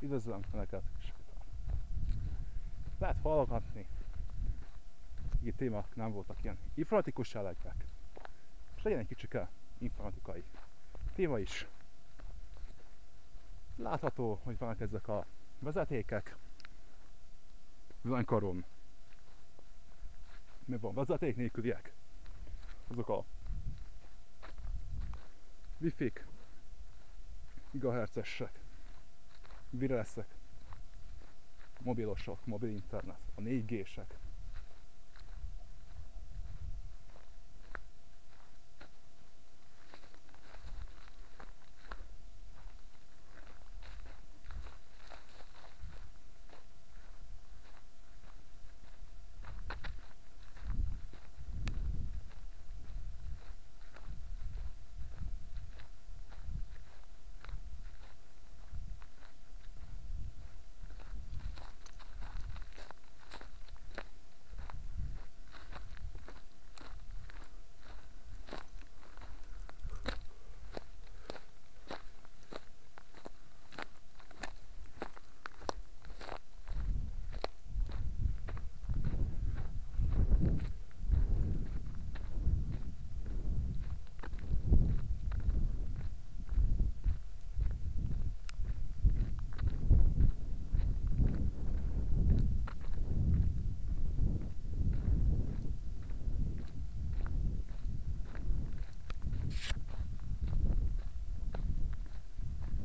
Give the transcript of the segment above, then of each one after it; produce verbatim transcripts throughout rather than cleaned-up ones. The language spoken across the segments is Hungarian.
Üdvözlöm Önöket! Lehet hallgatni, így témák nem voltak ilyen informatikus jellegűek. És legyen egy kicsike informatikai téma is. Látható, hogy vannak ezek a vezetékek villanykaron. Mi van? Vezeték nélküliek. Azok a Wi-Fi-k, gigahertzesek, wirelessek, mobilosok, mobil internet, a négy G-sek.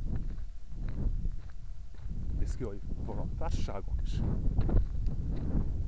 Néz ki, hogy van a társaságok is.